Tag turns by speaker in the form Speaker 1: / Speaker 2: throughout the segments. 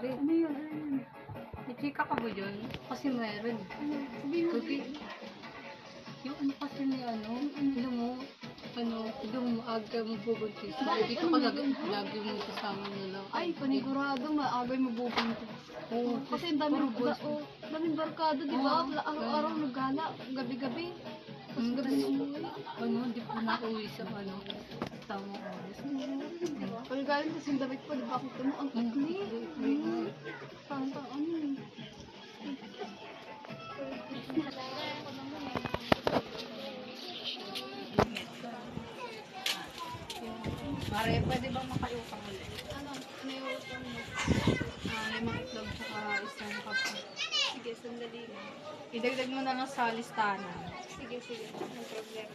Speaker 1: nangyari.
Speaker 2: Ano yun? Ano yun?
Speaker 1: I-chika ka ba yun? Kasi meron.
Speaker 2: Ano? Sabihin mo.
Speaker 1: Okay. Yung ano kasi ni yung maaga mo bubuntis.
Speaker 2: Bakit?
Speaker 1: Dito
Speaker 2: Ano
Speaker 1: ka
Speaker 2: meron?
Speaker 1: lagi mo kasama nila.
Speaker 2: Ay, panigurado, maagay mabubuntis.
Speaker 1: Oo.
Speaker 2: Kasi ang daming barkada, di ba? Araw-araw naggala, gabi-gabi. Tapos gabi umuwi.
Speaker 1: Hindi pa na-uwi sa tamang oras.
Speaker 2: Pagkain kasi yung damit ko, di ba? Kita mo, ang ikli. Parang ano eh.
Speaker 1: Mare, pwede bang makayukang ulit?
Speaker 2: Ano yung utang mo?
Speaker 1: Limang itlog tsaka isang kape.
Speaker 2: Sige, sandali lang.
Speaker 1: Idagdag mo na lang sa listahan.
Speaker 2: Sige, no problema.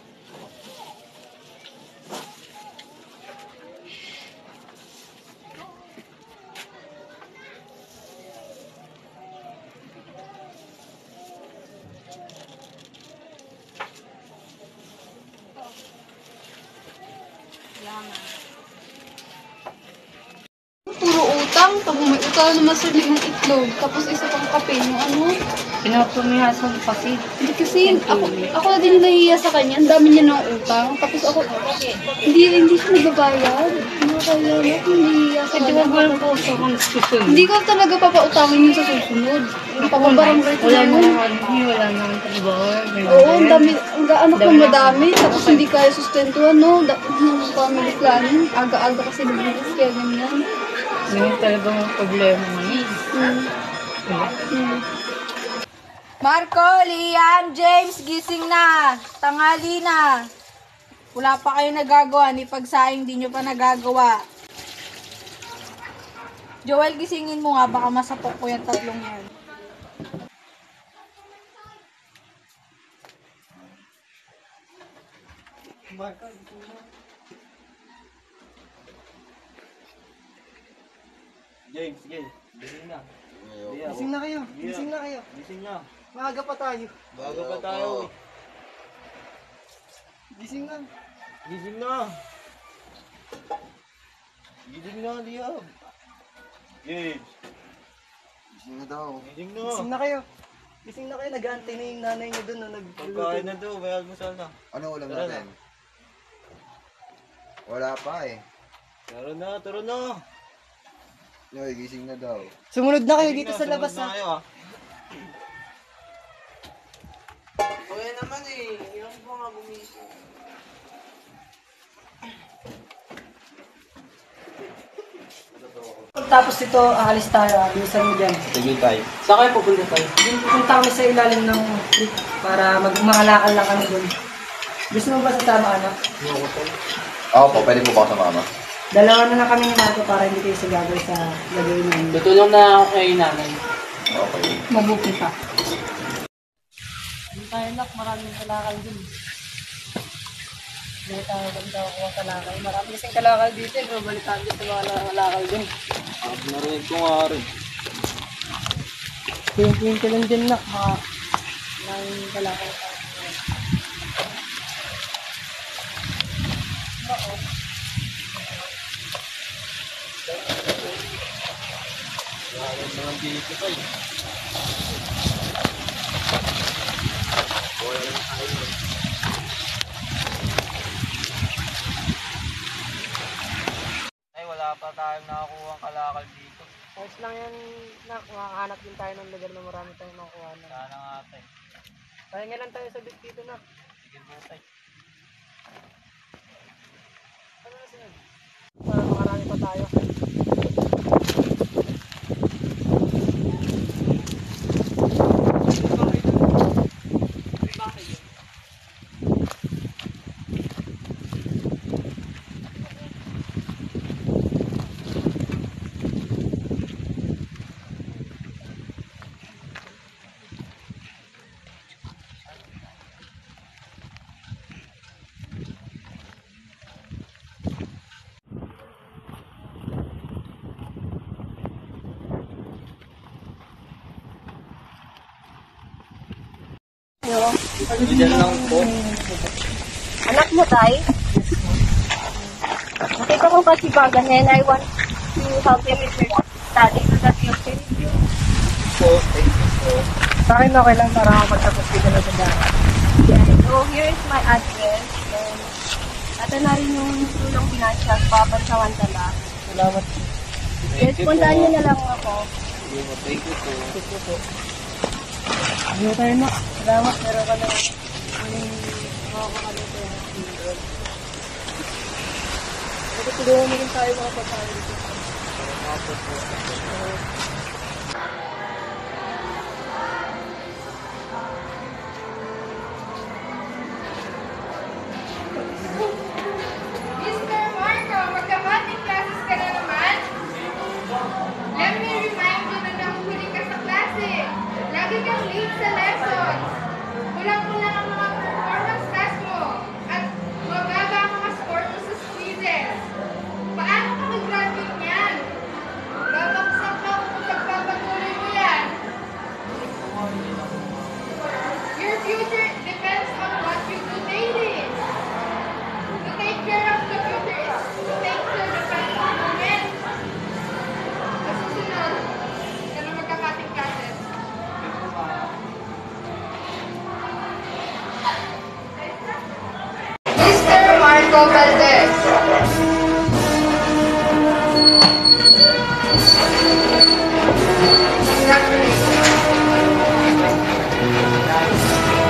Speaker 2: Puro utang, tapos may utang naman sa limang itlog, tapos isa pang kape, yung ano.
Speaker 1: Pinapumihasan kasi.
Speaker 2: Hindi kasi, ako na din nahihiya sa kanya, ang dami niya ng utang, tapos ako, hindi siya nagbabayad. Nakakaya ako, nahihiya sa
Speaker 1: Hindi
Speaker 2: kanya.
Speaker 1: mo ba yung puso kung susunod?
Speaker 2: Hindi ko talaga papautangin yun sa susunod. Yung papabarangay ko na yun.
Speaker 1: Wala nang trabaho.
Speaker 2: Oo, ang dami, ang anak ng madami, tapos hindi kaya sustentuhan, no? Yung family planning, aga-aga kasi nagbilis, kaya ganyan.
Speaker 1: Yun talagang problema ngayon.
Speaker 3: Marco, Liam, James, gising na. Tanghali na. Wala pa kayo nagagawa, ni pagsaing di nyo pa nagagawa. Joel, gisingin mo nga, baka masapok ko yung tatlong yan.
Speaker 4: James, sige. Gising na.
Speaker 5: Gising na kayo. Gising na kayo.
Speaker 4: Gising na.
Speaker 5: Maaga pa tayo.
Speaker 4: Bago pa tayo.
Speaker 5: Gising na.
Speaker 4: Gising na. Gising na, Liam. James.
Speaker 6: Gising na daw.
Speaker 4: Gising na.
Speaker 5: Gising na kayo. Gising na kayo. Nag-aantay na yung nanay niyo doon.
Speaker 4: Pagkain na daw, may almusal na.
Speaker 6: Ano ulam
Speaker 4: Tara
Speaker 6: natin? Wala pa eh.
Speaker 4: Tara na, tara na.
Speaker 6: Yoy, gising na daw.
Speaker 5: Sumunod na kayo
Speaker 4: Gising
Speaker 5: dito
Speaker 4: na,
Speaker 5: sa labas
Speaker 4: sumunod na
Speaker 5: ha.
Speaker 4: kayo, ah.
Speaker 5: Kuya naman eh. Yung po nga bumising. Tapos ito, aalis tayo. Alisan mo dyan.
Speaker 4: Sige tayo.
Speaker 5: Saan kayo pupunta tayo? Pupunta kami sa ilalim ng creek para magmahalakal lang kami doon. Gusto mo ba sasama anak?
Speaker 6: Oo po, pwede po ba ako sa mama?
Speaker 5: Dalawa na lang kami ni Marco para hindi kayo sagabay sa gagawin namin.
Speaker 7: Tutulong na ako kay nanay.
Speaker 6: Okay.
Speaker 5: Mabuti pa.
Speaker 7: Hindi tayo nak, maraming kalakal din. Hindi tayo ganda ako ang kalakal. Marami kasing kalakal dito, pero balitaan dito mga kalakal din.
Speaker 4: Narinig ko nga rin.
Speaker 7: Tingin ka lang din nak, mga maraming kalakal tayo.
Speaker 4: Ay, wala pa tayong nakakuha ang kalakal dito.
Speaker 7: Ayos lang yan nak, makakahanap din tayo ng lugar na marami tayong makuha na.
Speaker 4: Sana nga tayo.
Speaker 7: Pahinga lang tayo sa bit dito nak.
Speaker 4: Sige mo tayo.
Speaker 7: Ano na sinag? Para makarami pa tayo.
Speaker 4: Diyan lang po.
Speaker 3: Anak mo, Tay? Nakita ko kasi baga and I want to help you with your study so that
Speaker 5: Po, thank you po. Sa akin okay lang para makapagtapos dito na sa daan.
Speaker 3: So, here is my address. And, ito na rin yung tulong financial, papansamantala.
Speaker 5: Salamat po.
Speaker 3: Yes, puntaan nyo na lang ako.
Speaker 4: Thank you po.
Speaker 5: Thank you po. Ano tayo na? Salamat, meron ka na. Anong makakakalito yung single. Ito, tulungan mo rin tayo mga pagkain dito.
Speaker 8: Mr. Marco, magka-mating classes ka na naman? Let me remind you na nahuhuli ka sa klase. Lagi kang late sa lessons. Kulang-kulang ang mga performance test mo. At mababa ang mga score mo sa quizzes. Paano ka mag-graduate niyan? Babagsak ka kung pagpapatuloy mo yan. Your future depends on what you do daily. To take care of the future is to take care of the present moment. Sa susunod, ka na magkakating classes. Mr. Marco Valdez. Congratulations.